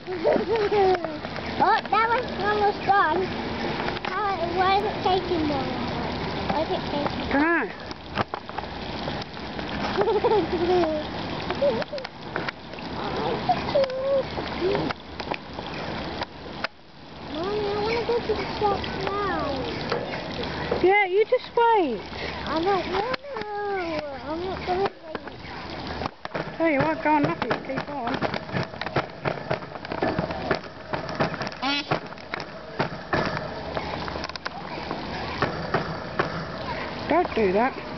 Oh, that was almost done. Why is it taking more? Why is it taking more? Mommy, I want to go to the shop now. Yeah, you just wait. I don't want to. I'm not going to wait. Tell you what, go on, nothing, keep on. Don't do that.